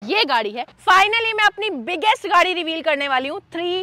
ये गाड़ी है। फाइनली मैं अपनी बिगेस्ट गाड़ी रिवील करने वाली हूँ। 3,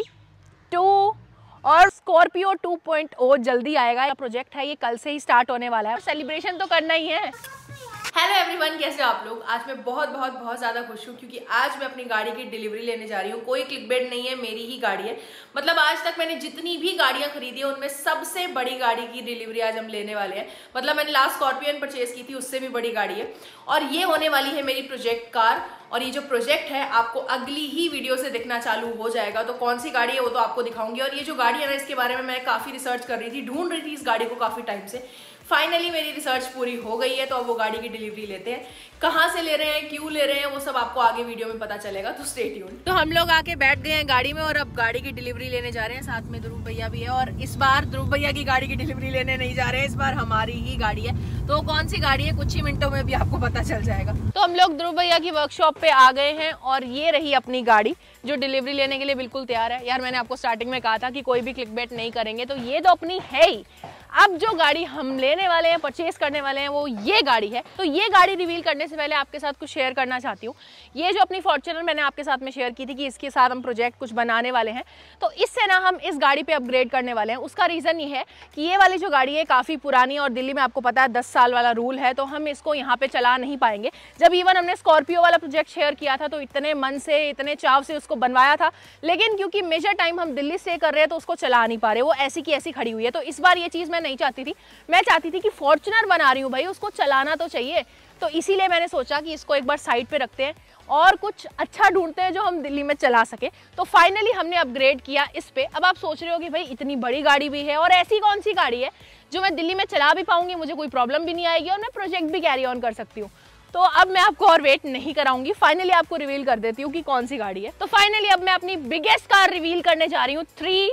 2 और स्कॉर्पियो 2.0 जल्दी आएगा। ये प्रोजेक्ट है, ये कल से ही स्टार्ट होने वाला है। सेलिब्रेशन तो करना ही है। हेलो एवरीवन, कैसे हो आप लोग? आज मैं बहुत ज़्यादा खुश हूँ क्योंकि आज मैं अपनी गाड़ी की डिलीवरी लेने जा रही हूँ। कोई क्लिकबेट नहीं है, मेरी ही गाड़ी है। मतलब आज तक मैंने जितनी भी गाड़ियाँ खरीदी है उनमें सबसे बड़ी गाड़ी की डिलीवरी आज हम लेने वाले हैं। मतलब मैंने लास्ट स्कॉर्पियन परचेज की थी, उससे भी बड़ी गाड़ी है और ये होने वाली है मेरी प्रोजेक्ट कार। और ये जो प्रोजेक्ट है आपको अगली ही वीडियो से दिखना चालू हो जाएगा। तो कौन सी गाड़ी है वो तो आपको दिखाऊंगी। और ये जो गाड़ी है ना, इसके बारे में मैं काफ़ी रिसर्च कर रही थी, ढूंढ रही थी इस गाड़ी को काफ़ी टाइम से। फाइनली मेरी रिसर्च पूरी हो गई है, तो अब वो गाड़ी की डिलीवरी लेते हैं। कहाँ से ले रहे हैं, क्यों ले रहे हैं, वो सब आपको आगे वीडियो में पता चलेगा, तो स्टे ट्यून्ड। तो हम लोग आके बैठ गए हैं गाड़ी में और अब गाड़ी की डिलीवरी लेने जा रहे हैं। साथ में ध्रुव भैया भी है और इस बार ध्रुव भैया की गाड़ी की डिलीवरी लेने नहीं जा रहे हैं, इस बार हमारी ही गाड़ी है। तो कौन सी गाड़ी है कुछ ही मिनटों में भी आपको पता चल जाएगा। तो हम लोग ध्रुव भैया की वर्कशॉप पे आ गए हैं और ये रही अपनी गाड़ी जो डिलीवरी लेने के लिए बिल्कुल तैयार है। यार मैंने आपको स्टार्टिंग में कहा था कि कोई भी क्लिकबेट नहीं करेंगे, तो ये तो अपनी है ही। अब जो गाड़ी हम लेने वाले हैं, परचेज करने वाले हैं, वो ये गाड़ी है। तो ये गाड़ी रिवील करने से पहले आपके साथ कुछ शेयर करना चाहती हूँ। ये जो अपनी फॉर्च्यूनर मैंने आपके साथ में शेयर की थी कि इसके साथ हम प्रोजेक्ट कुछ बनाने वाले हैं, तो इससे ना हम इस गाड़ी पे अपग्रेड करने वाले हैं। उसका रीज़न ये है कि ये वाली जो गाड़ी है काफ़ी पुरानी और दिल्ली में आपको पता है 10 साल वाला रूल है, तो हम इसको यहाँ पे चला नहीं पाएंगे। जब इवन हमने स्कॉर्पियो वाला प्रोजेक्ट शेयर किया था तो इतने मन से, इतने चाव से उसको बनवाया था, लेकिन क्योंकि मेजर टाइम हम दिल्ली स्टे कर रहे हैं तो उसको चला नहीं पा रहे, वो ऐसी की ऐसी खड़ी हुई है। तो इस बार ये चीज़ मैं नहीं चाहती थी। मैं चाहती थी कि फॉर्च्यूनर बना रही हूँ भाई, उसको चलाना तो चाहिए। तो इसीलिए मैंने सोचा कि इसको एक बार साइड पे रखते हैं और कुछ अच्छा ढूंढते हैं जो हम दिल्ली में चला सके। तो फाइनली हमने अपग्रेड किया इस पे। अब आप सोच रहे हो कि भाई इतनी बड़ी गाड़ी भी है और ऐसी कौन सी गाड़ी है जो मैं दिल्ली में चला भी पाऊंगी, मुझे कोई प्रॉब्लम भी नहीं आएगी और मैं प्रोजेक्ट भी कैरी ऑन कर सकती हूँ। तो अब मैं आपको और वेट नहीं कराऊंगी, फाइनली आपको रिवील कर देती हूँ कि कौन सी गाड़ी है। तो फाइनली अब मैं अपनी बिगेस्ट कार रिवील करने जा रही हूँ। 3,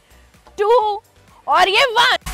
2 और ये 1।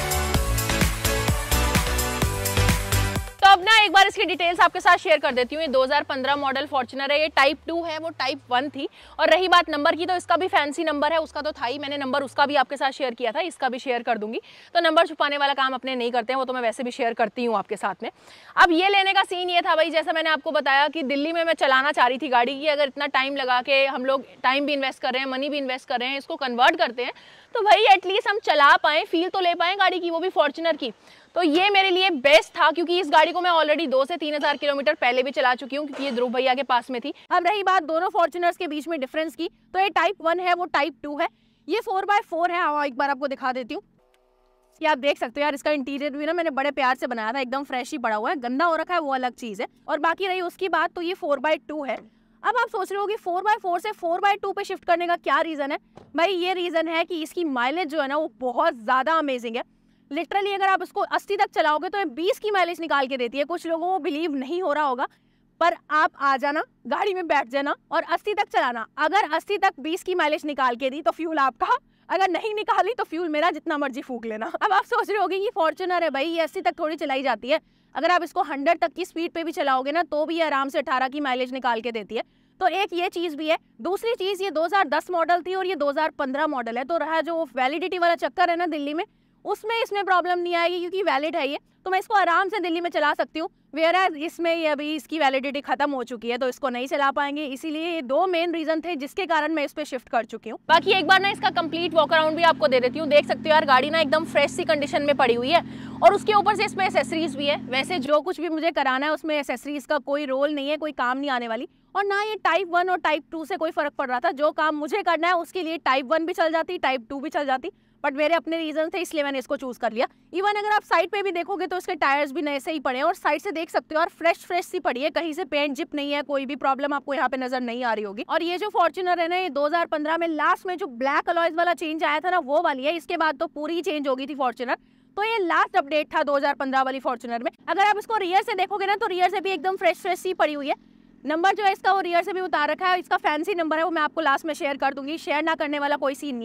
तो अब ना एक बार इसकी डिटेल्स आपके साथ शेयर कर देती हूँ। ये 2015 मॉडल फॉर्च्यूनर है। ये टाइप 2 है, वो टाइप 1 थी। और रही बात नंबर की, तो इसका भी फैंसी नंबर है, उसका तो था ही। मैंने नंबर उसका भी आपके साथ शेयर किया था, इसका भी शेयर कर दूंगी। तो नंबर छुपाने वाला काम अपने नहीं करते हैं, वो तो मैं वैसे भी शेयर करती हूँ आपके साथ में। अब ये लेने का सीन ये था भाई, जैसा मैंने आपको बताया कि दिल्ली में मैं चलाना चाह रही थी गाड़ी की। अगर इतना टाइम लगा के हम लोग टाइम भी इन्वेस्ट कर रहे हैं, मनी भी इन्वेस्ट कर रहे हैं, इसको कन्वर्ट करते हैं, तो भाई एटलीस्ट हम चला पाएँ, फील तो ले पाएँ गाड़ी की, वो भी फॉर्च्यूनर की। तो ये मेरे लिए बेस्ट था क्योंकि इस गाड़ी को मैं ऑलरेडी 2 से 3 हज़ार किलोमीटर पहले भी चला चुकी हूँ क्योंकि ये ध्रुव भैया के पास में थी। अब रही बात दोनों फॉर्च्यूनर्स के बीच में डिफरेंस की, तो ये टाइप 1 है, वो टाइप 2 है। ये 4x4 है। एक बार आपको दिखा देती हूँ। ये आप देख सकते हो यार, इसका इंटीरियर भी ना मैंने बड़े प्यार से बनाया था, एकदम फ्रेश ही पड़ा हुआ है। गंदा हो रखा है वो अलग चीज़ है। और बाकी रही उसकी बात, तो ये 4x2 है। अब आप सोच रहे हो कि 4x4 से 4x2 पे शिफ्ट करने का क्या रीज़न है? भाई ये रीज़न है कि इसकी माइलेज जो है ना वो बहुत ज़्यादा अमेजिंग है। लिटरली अगर आप इसको 80 तक चलाओगे तो ये 20 की माइलेज निकाल के देती है। कुछ लोगों को बिलीव नहीं हो रहा होगा, पर आप आ जाना, गाड़ी में बैठ जाना और 80 तक चलाना। अगर 80 तक 20 की माइलेज निकाल के दी तो फ्यूल आपका, अगर नहीं निकाली तो फ्यूल मेरा, जितना मर्जी फूक लेना। अब आप सोच रहे होगे ये फॉर्च्यूनर है भाई, ये 80 तक थोड़ी चलाई जाती है। अगर आप इसको 100 तक की स्पीड पे भी चलाओगे ना तो भी ये आराम से 18 की माइलेज निकाल के देती है। तो एक ये चीज़ भी है। दूसरी चीज़, ये 2010 मॉडल थी और ये 2015 मॉडल है। तो रहा जो वैलिडिटी वाला चक्कर है ना दिल्ली में, उसमें इसमें प्रॉब्लम नहीं आएगी क्योंकि वैलिड है ये, तो मैं इसको आराम से दिल्ली में चला सकती हूँ। वेयर इसमें ये अभी इसकी वैलिडिटी खत्म हो चुकी है तो इसको नहीं चला पाएंगे। इसीलिए ये 2 मेन रीजन थे जिसके कारण मैं इस पे शिफ्ट कर चुकी हूँ। बाकी एक बार ना इसका कंप्लीट वॉक अराउंड भी आपको दे देती हूँ। देख सकते हो यार, गाड़ी ना एकदम फ्रेश सी कंडीशन में पड़ी हुई है और उसके ऊपर से इसमें एसेसरीज भी है। वैसे जो कुछ भी मुझे कराना है उसमें एसेसरीज का कोई रोल नहीं है, कोई काम नहीं आने वाली। और ना ये टाइप 1 और टाइप 2 से कोई फर्क पड़ रहा था। जो काम मुझे करना है उसके लिए टाइप 1 भी चल जाती, टाइप 2 भी चल जाती, बट मेरे अपने रीजन थे इसलिए मैंने इसको चूज कर लिया। इवन अगर आप साइड पे भी देखोगे तो इसके टायर्स भी नए से ही पड़े हैं और साइड से देख सकते हो और फ्रेश सी पड़ी है, कहीं से पेंट जिप नहीं है, कोई भी प्रॉब्लम आपको यहाँ पे नजर नहीं आ रही होगी। और ये जो फॉर्च्यूनर है ना, ये 2015 में लास्ट में जो ब्लैक अलॉयज वाला चेंज आया था ना, वो वाली है। इसके बाद तो पूरी ही चेंज हो गई थी फॉर्च्यूनर। तो ये लास्ट अपडेट था 2015 वाली फॉर्च्यूनर में। अगर आप इसको रियर से देखोगे ना तो रियर से भी एकदम फ्रेश सी पड़ी हुई है। नंबर जो है इसका वो रियर से भी उतार रखा है। इसका फैंसी नंबर है, वो मैं आपको लास्ट में शेयर कर दूंगी। शेयर ना करने वाला कोई सीन नहीं है।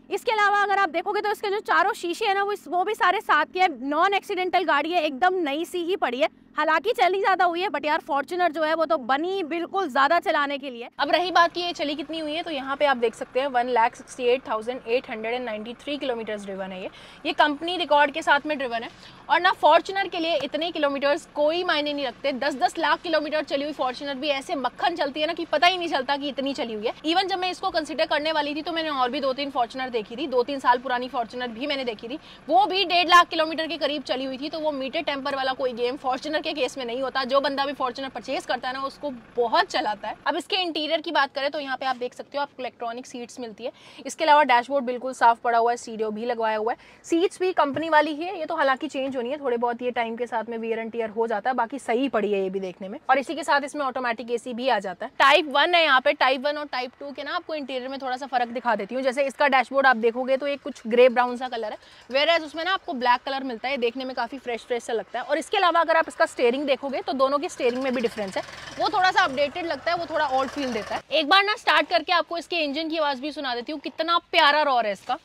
इसके अलावा अगर आप देखोगे तो इसके जो चारों शीशे हैं ना वो भी सारे साथ के हैं। नॉन एक्सीडेंटल गाड़ी है, एकदम नई सी ही पड़ी है। हालांकि चली ज्यादा हुई है बट यार फॉर्च्यूनर जो है वो तो बनी बिल्कुल ज्यादा चलाने के लिए। अब रही बात की ये चली कितनी हुई है, तो यहाँ पे आप देख सकते हैं 1,68,893 किलोमीटर ड्रिवन है। ये कंपनी रिकॉर्ड के साथ में ड्रिवन है। और ना फॉर्च्यूनर के लिए इतने किलोमीटर्स कोई मायने नहीं रखते। 10-10 लाख किलोमीटर चली हुई फॉर्च्यूनर भी ऐसे मक्खन चलती है ना कि पता ही नहीं चलता कि इतनी चली हुई है। इवन जब मैं इसको कंसिडर करने वाली थी तो मैंने और भी 2-3 फॉर्च्यूनर देखी थी, 2-3 साल पुरानी फॉर्च्यूनर भी मैंने देखी थी, वो भी 1.5 लाख किलोमीटर के करीब चली हुई थी। तो वो मीटर टेम्पर वाला कोई गेम फॉर्च्यूनर के केस में नहीं होता। जो बंदा भी फॉर्च्यूनर परचेज करता है ना उसको बहुत चलाता है। अब इसके इंटीरियर की बात करें तो यहाँ पे आप देख सकते हो आपको इलेक्ट्रॉनिक सीट्स मिलती है। इसके अलावा डैशबोर्ड बिल्कुल साफ पड़ा हुआ है, स्टीरियो भी लगवाया हुआ है। सीट्स भी कंपनी वाली है, ये तो हालांकि चेंज होनी है, थोड़े बहुत ये टाइम के साथ में वियर एंड टियर हो जाता है, बाकी सही पड़ी है ये भी देखने में। और इसी के साथ इसमें ऑटोमेटिक एसी भी आ जाता है। टाइप 1 है यहाँ पे। टाइप 1 और टाइप 2 के ना आपको इंटीरियर में थोड़ा सा फर्क दिखा देती हूँ। जैसे इसका डैशबोर्ड आप देखोगे तो एक कुछ ग्रे ब्राउन सा कलर है, वेयर उसमें ना आपको ब्लैक कलर मिलता है। देखने में काफी फ्रेश सा लगता है। और इसके अलावा अगर आप इसका स्टीयरिंग देखोगे तो दोनों की स्टीयरिंग में भी डिफरेंस है, वो थोड़ा सा अपडेटेड लगता है, वो थोड़ा ओल्ड फील देता है। एक बार ना स्टार्ट करके आपको इसके इंजन की आवाज भी सुना देती हूँ, कितना प्यारा रॉर है इसका।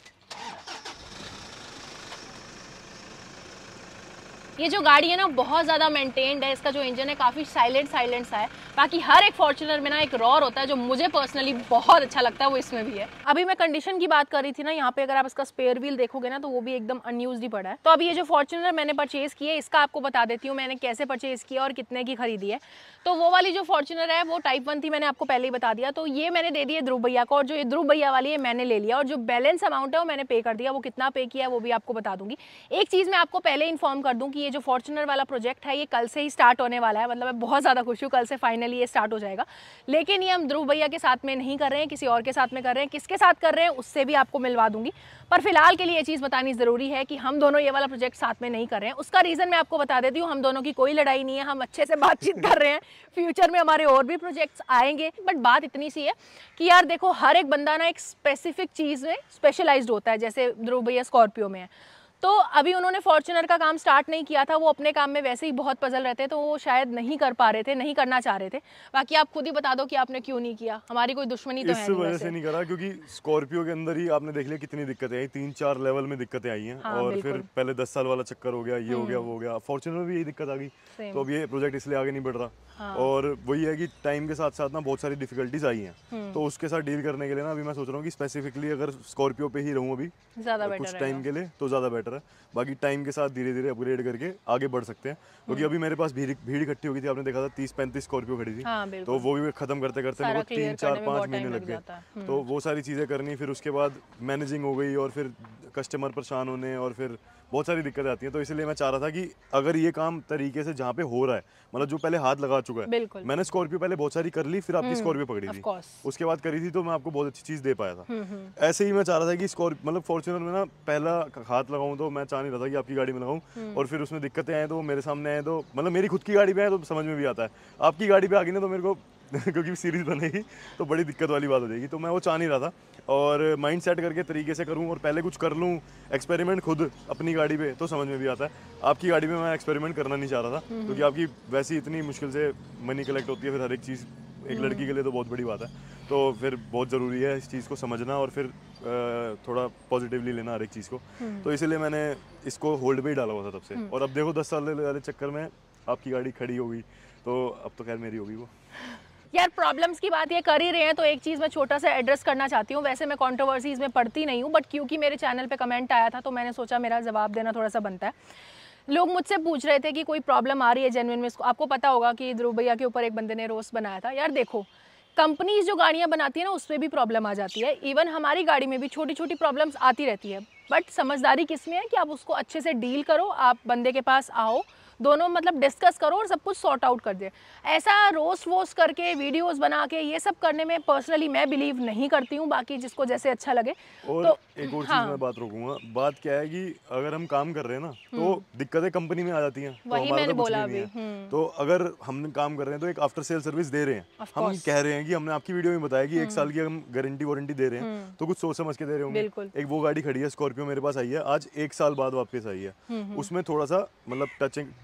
ये जो गाड़ी है ना बहुत ज़्यादा मेंटेन्ड है। इसका जो इंजन है काफ़ी साइलेंट सा है। बाकी हर एक फॉर्च्यूनर में ना एक रॉर होता है जो मुझे पर्सनली बहुत अच्छा लगता है, वो इसमें भी है। अभी मैं कंडीशन की बात कर रही थी ना, यहाँ पे अगर आप इसका स्पेयर व्हील देखोगे ना तो वो भी एकदम अनयूज्ड ही पड़ा है। तो अभी ये जो फॉर्च्यूनर मैंने परचेज की है इसका आपको बता देती हूँ मैंने कैसे परचेज किया और कितने की खरीदी है। तो वो वाली जो फॉर्च्यूनर है वो टाइप 1 थी, मैंने आपको पहले ही बता दिया। तो ये मैंने दे दी है ध्रुव भैया को, और जो ये ध्रुव भैया वाली है मैंने ले लिया, और जो बैलेंस अमाउंट है वो मैंने पे कर दिया। वो कितना पे किया है वो भी आपको बता दूंगी। एक चीज़ मैं आपको पहले इन्फॉर्म कर दूं कि ये जो फॉर्च्यूनर वाला प्रोजेक्ट है ये कल से ही स्टार्ट होने वाला है। मतलब मैं बहुत ज़्यादा खुश हूँ, कल से फाइनली ये स्टार्ट हो जाएगा। लेकिन ये हम ध्रुव भैया के साथ में नहीं कर रहे हैं, किसी और के साथ में कर रहे हैं। किसके साथ कर रहे हैं उससे भी आपको मिलवा दूंगी, पर फिलहाल के लिए ये चीज़ बतानी ज़रूरी है कि हम दोनों ये वाला प्रोजेक्ट साथ में नहीं कर रहे हैं। उसका रीज़न मैं आपको बता देती हूँ, हम दोनों की कोई लड़ाई नहीं है, हम अच्छे से बातचीत कर रहे हैं। फ्यूचर में हमारे और भी प्रोजेक्ट्स आएंगे, बट बात इतनी सी है कि यार देखो हर एक बंदा ना एक स्पेसिफिक चीज़ में स्पेशलाइज्ड होता है। जैसे ध्रुव भैया स्कॉर्पियो में है, तो अभी उन्होंने फॉर्च्यूनर का काम स्टार्ट नहीं किया था, वो अपने काम में वैसे ही बहुत पजल रहते, तो वो शायद नहीं कर पा रहे थे, नहीं करना चाह रहे थे। बाकी आप खुद ही बता दो कि आपने क्यों नहीं किया। हमारी कोई दुश्मनी तो है नहीं, इस वजह से नहीं करा क्योंकि स्कॉर्पियो के अंदर ही आपने देख लिया कितनी दिक्कतें आई, 3-4 लेवल में दिक्कतें आई हैं। हाँ, और फिर पहले 10 साल वाला चक्कर हो गया, ये हो गया वो हो गया, फॉर्च्यूनर में भी यही दिक्कत आ गई। तो अब ये प्रोजेक्ट इसलिए आगे नहीं बढ़ रहा। हाँ। और वही है कि टाइम के साथ साथ ना बहुत सारी डिफिकल्टीज आई हैं, तो उसके साथ डील करने के लिए ना अभी मैं सोच रहा हूँ कि स्पेसिफिकली अगर स्कॉर्पियो पे ही रहूँ अभी कुछ टाइम के लिए तो ज़्यादा बेटर है। बाकी टाइम के साथ धीरे धीरे अपग्रेड करके आगे बढ़ सकते हैं, क्योंकि अभी मेरे पास भीड़ इकट्ठी हो गई थी, आपने देखा था 30-35 स्कॉर्पियो खड़ी थी। हाँ, तो वो भी खत्म करते करते मेरे को 3-4-5 महीने लग गए। तो वो सारी चीज़ें करनी, फिर उसके बाद मैनेजिंग हो गई, और फिर कस्टमर परेशान होने, और फिर बहुत सारी दिक्कतें आती हैं। तो इसलिए मैं चाह रहा था कि अगर ये काम तरीके से जहाँ पे हो रहा है, मतलब जो पहले हाथ लगा चुका है, मैंने स्कॉर्पियो पहले बहुत सारी कर ली, फिर आपकी स्कॉर्पियो पकड़ी थी, उसके बाद करी थी, तो मैं आपको बहुत अच्छी चीज़ दे पाया था। ऐसे ही मैं चाह रहा था कि स्कॉर्पियो मतलब फॉर्च्यूनर में ना पहला हाथ लगाऊं, तो मैं चाह नहीं रहा था कि आपकी गाड़ी में लगाऊं, और फिर उसमें दिक्कतें आए तो मेरे सामने आए, तो मतलब मेरी खुद की गाड़ी पे आए तो समझ में भी आता है, आपकी गाड़ी पे आ गई ना तो मेरे को क्योंकि सीरीज बनेगी तो बड़ी दिक्कत वाली बात हो जाएगी। तो मैं वो चाह नहीं रहा था, और माइंड सेट करके तरीके से करूं और पहले कुछ कर लूं एक्सपेरिमेंट खुद अपनी गाड़ी पे, तो समझ में भी आता है। आपकी गाड़ी में मैं एक्सपेरिमेंट करना नहीं चाह रहा था, क्योंकि आपकी वैसी इतनी मुश्किल से मनी कलेक्ट होती है, फिर हर एक चीज़ एक लड़की के लिए तो बहुत बड़ी बात है। तो फिर बहुत ज़रूरी है इस चीज़ को समझना, और फिर थोड़ा पॉजिटिवली लेना हर एक चीज़ को। तो इसीलिए मैंने इसको होल्ड पे ही डाला हुआ था तब से। और अब देखो 10 साल वाले चक्कर में आपकी गाड़ी खड़ी हो गई, तो अब तो खैर मेरी होगी वो। यार प्रॉब्लम्स की बात ये कर ही रहे हैं तो एक चीज़ मैं छोटा सा एड्रेस करना चाहती हूँ। वैसे मैं कंट्रोवर्सीज में पढ़ती नहीं हूँ, बट क्योंकि मेरे चैनल पे कमेंट आया था तो मैंने सोचा मेरा जवाब देना थोड़ा सा बनता है। लोग मुझसे पूछ रहे थे कि कोई प्रॉब्लम आ रही है जेन्युइन में। इसको आपको पता होगा कि ध्रुव भैया के ऊपर एक बंदे ने रोस्ट बनाया था। यार देखो कंपनीज जो गाड़ियाँ बनाती है ना उसमें भी प्रॉब्लम आ जाती है, इवन हमारी गाड़ी में भी छोटी छोटी प्रॉब्लम्स आती रहती है, बट समझदारी किसमें है कि आप उसको अच्छे से डील करो, आप बंदे के पास आओ, दोनों मतलब डिस्कस करो और सब कुछ सॉर्ट आउट कर दे। ऐसा रोस्ट वोस्ट करके वीडियोस बना के ये सब करने में पर्सनली मैं बिलीव नहीं करती हूँ। बाकी जिसको जैसे अच्छा लगे। और तो एक और चीज मैं बात रोकूंगा, बात क्या है कि अगर हम काम कर रहे हैं ना तो दिक्कतें कंपनी में आ जाती हैं, तो हमारा तो कुछ नहीं है। तो अगर हम काम कर रहे हैं तो एक आफ्टर सेल सर्विस दे रहे हैं, हम कह रहे हैं कि हमने आपकी वीडियो में बताया कि 1 साल की हम गारंटी वारंटी दे रहे हैं, तो कुछ सोच समझ के दे रहे होंगे। एक वो गाड़ी खड़ी है स्कॉर्पियो मेरे पास आई है आज 1 साल बाद वापस आई है, उसमें थोड़ा सा मतलब टचिंग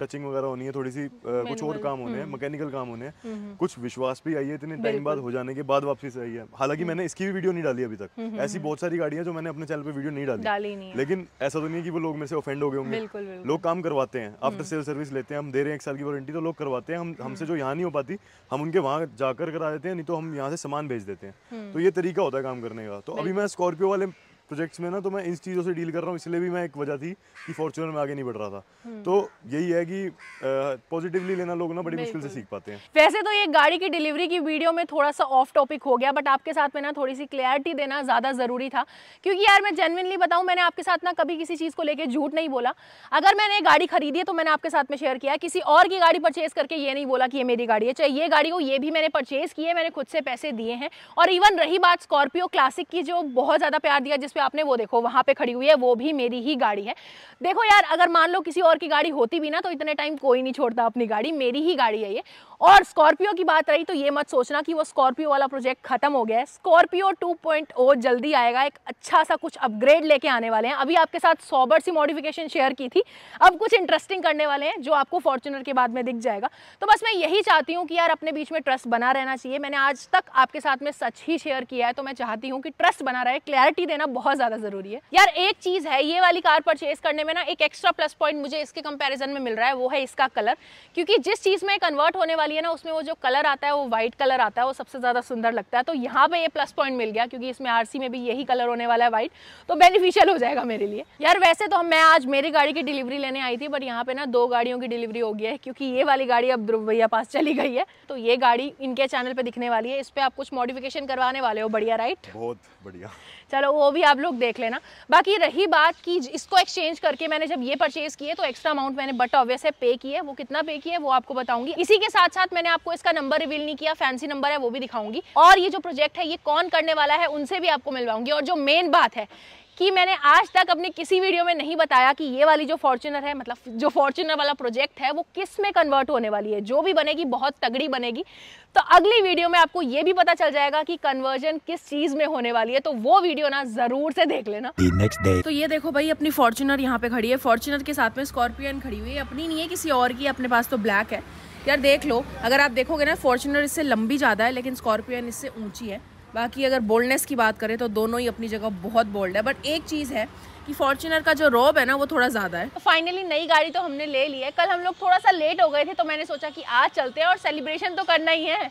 टचिंग वगैरह होनी है, थोड़ी सी कुछ और काम होने हैं, मैकेनिकल काम होने हैं, कुछ विश्वास भी आई है इतने टाइम बाद हो जाने के बाद वापसी से आई है। हालांकि मैंने इसकी भी वीडियो नहीं डाली अभी तक, ऐसी बहुत सारी गाड़ियां जो मैंने अपने चैनल पे वीडियो नहीं डाली, लेकिन ऐसा तो नहीं है कि वो लोग मेरे से ऑफेंड हो गए होंगे। लोग काम करवाते हैं, आफ्टर सेल सर्विस लेते हैं, हम दे रहे हैं 1 साल की वारंटी, तो लोग करवाते हैं। हमसे जो यहाँ नहीं हो पाती हम उनके वहाँ जाकर करा देते हैं, नहीं तो हम यहाँ से सामान भेज देते हैं। तो ये तरीका होता है काम करने का। तो अभी मैं स्कॉर्पियो वाले प्रोजेक्ट्स में ना, तो मैं इन चीज़ों से डील कर रहा हूँ, इसलिए भी मैं एक वजह थी कि फॉर्च्यूनर में आगे नहीं बढ़ रहा था। तो यही है कि पॉजिटिवली लेना लोग ना बड़ी मुश्किल से सीख पाते हैं। वैसे तो ये गाड़ी की डिलीवरी की वीडियो में थोड़ा सा ऑफ टॉपिक हो गया, बट आपके साथ में ना थोड़ी सी क्लैरिटी देना ज़्यादा ज़रूरी था, क्योंकि यार मैं जेन्युइनली बताऊँ, मैंने आपके साथ ना कभी किसी चीज़ को लेकर झूठ नहीं बोला। अगर मैंने गाड़ी खरीदी है तो मैंने आपके साथ में शेयर किया, किसी और की गाड़ी परचेज करके ये नहीं बोला कि ये मेरी गाड़ी है। चाहे ये गाड़ी हो, ये भी मैंने परचेज की है, मैंने खुद से पैसे दिए हैं। और इवन रही बात स्कॉर्पियो क्लासिक की, जो बहुत ज़्यादा प्यार दिया, जिसपे आपने वो देखो वहाँ पे खड़ी हुई है, वो भी मेरी ही गाड़ी है। देखो यार, अगर मान लो किसी और की गाड़ी होती भी ना, तो इतने टाइम कोई नहीं छोड़ता अपनी गाड़ी, मेरी ही गाड़ी है ये। और स्कॉर्पियो की बात रही तो ये मत सोचना कि वो स्कॉर्पियो वाला प्रोजेक्ट खत्म हो गया है। स्कॉर्पियो 2.0 जल्दी आएगा, एक अच्छा सा कुछ अपग्रेड लेके आने वाले हैं। अभी आपके साथ 100 सी मॉडिफिकेशन शेयर की थी, अब कुछ इंटरेस्टिंग करने वाले हैं जो आपको फॉर्च्यूनर के बाद में दिख जाएगा। तो बस मैं यही चाहती हूँ कि यार अपने बीच में ट्रस्ट बना रहना चाहिए। मैंने आज तक आपके साथ में सच ही शेयर किया है, तो मैं चाहती हूँ कि ट्रस्ट बना रहे, क्लैरिटी देना बहुत ज़्यादा ज़रूरी है। यार एक चीज़ है, ये वाली कार परचेज करने में ना एक एक्स्ट्रा प्लस पॉइंट मुझे इसके कंपैरिजन में मिल रहा है, वो है इसका कलर। क्योंकि जिस चीज़ में कन्वर्ट होने वाली है ना, उसमें वो जो कलर आता है वो वाइट कलर आता है, वो सबसे ज़्यादा सुंदर लगता है। तो यहाँ पे ये प्लस पॉइंट मिल गया, क्योंकि इसमें आरसी में भी यही कलर होने वाला है वाइट, तो बेनिफिशियल हो जाएगा मेरे लिए। यार वैसे तो मैं आज मेरी गाड़ी की डिलीवरी लेने आई थी, बट यहाँ पे ना 2 गाड़ियों की डिलीवरी हो गई है, क्योंकि ये वाली गाड़ी अब ध्रुव भैया पास चली गई है। तो ये गाड़ी इनके चैनल पे दिखने वाली है, इस पे आप कुछ मॉडिफिकेशन करवाने वाले हो, बढ़िया राइट? बहुत बढ़िया। चलो वो भी आप लोग देख लेना। बाकी रही बात कि इसको एक्सचेंज करके मैंने जब ये परचेज किए तो एक्स्ट्रा अमाउंट मैंने बट ऑब्वियस है पे की है, वो कितना पे की है वो आपको बताऊंगी। इसी के साथ साथ मैंने आपको इसका नंबर रिवील नहीं किया, फैंसी नंबर है, वो भी दिखाऊंगी। और ये जो प्रोजेक्ट है ये कौन करने वाला है उनसे भी आपको मिलवाऊंगी। और जो मेन बात है कि मैंने आज तक अपने किसी वीडियो में नहीं बताया कि ये वाली जो फॉर्च्यूनर है, मतलब जो फॉर्च्यूनर वाला प्रोजेक्ट है, वो किस में कन्वर्ट होने वाली है। जो भी बनेगी बहुत तगड़ी बनेगी। तो अगली वीडियो में आपको ये भी पता चल जाएगा कि कन्वर्जन किस चीज में होने वाली है, तो वो वीडियो ना जरूर से देख लेना। तो ये देखो भाई, अपनी फॉर्च्यूनर यहाँ पे खड़ी है, फॉर्च्यूनर के साथ में स्कॉर्पियन खड़ी हुई है, अपनी नहीं है किसी और की, अपने पास तो ब्लैक है। यार देख लो, अगर आप देखोगे ना, फॉर्च्यूनर इससे लंबी ज्यादा है, लेकिन स्कॉर्पियन इससे ऊंची है। बाकी अगर बोल्डनेस की बात करें तो दोनों ही अपनी जगह बहुत बोल्ड है, बट एक चीज़ है कि फॉर्च्यूनर का जो रोब है ना वो थोड़ा ज़्यादा है। तो फाइनली नई गाड़ी तो हमने ले ली है। कल हम लोग थोड़ा सा लेट हो गए थे, तो मैंने सोचा कि आज चलते हैं और सेलिब्रेशन तो करना ही है।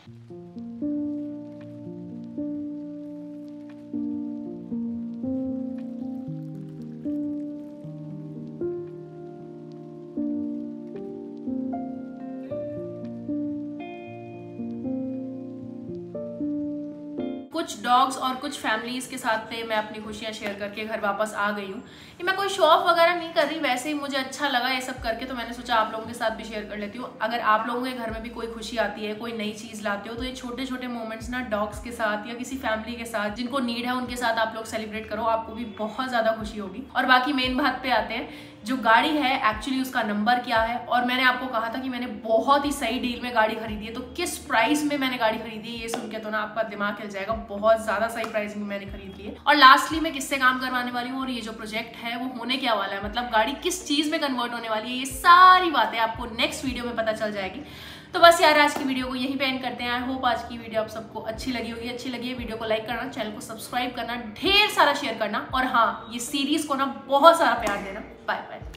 कुछ डॉग्स और कुछ फैमिलीज़ के साथ में मैं अपनी खुशियाँ शेयर करके घर वापस आ गई हूँ। ये मैं कोई शो ऑफ वगैरह नहीं कर रही, वैसे ही मुझे अच्छा लगा ये सब करके, तो मैंने सोचा आप लोगों के साथ भी शेयर कर लेती हूँ। अगर आप लोगों के घर में भी कोई खुशी आती है, कोई नई चीज़ लाते हो, तो ये छोटे छोटे मोमेंट्स ना डॉग्स के साथ या किसी फैमिली के साथ जिनको नीड है उनके साथ आप लोग सेलिब्रेट करो, आपको भी बहुत ज़्यादा खुशी होगी। और बाकी मेन बात पे आते हैं, जो गाड़ी है एक्चुअली उसका नंबर क्या है। और मैंने आपको कहा था कि मैंने बहुत ही सही डील में गाड़ी खरीदी है, तो किस प्राइस में मैंने गाड़ी खरीदी है ये सुन के तो ना आपका दिमाग हिल जाएगा। बहुत ज़्यादा सही प्राइस में मैंने खरीद ली है। और लास्टली मैं किससे काम करवाने वाली हूँ और ये जो प्रोजेक्ट है वो होने क्या वाला है, मतलब गाड़ी किस चीज़ में कन्वर्ट होने वाली है, ये सारी बातें आपको नेक्स्ट वीडियो में पता चल जाएगी। तो बस यार आज की वीडियो को यहीं पे एंड करते हैं। आई होप आज की वीडियो आप सबको अच्छी लगी होगी। अच्छी लगी है वीडियो को लाइक करना, चैनल को सब्सक्राइब करना, ढेर सारा शेयर करना, और हाँ ये सीरीज को ना बहुत सारा प्यार देना। Bye bye.